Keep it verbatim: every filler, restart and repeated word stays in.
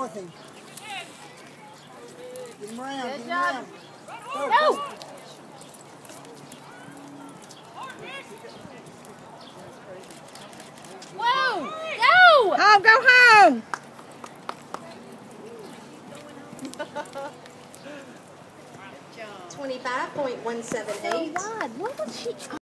nothing. Get him around, Good get him job. around. Go, Go! go. Whoa! Go! Home, go home! twenty-five point one seven So eight. wide. What was she?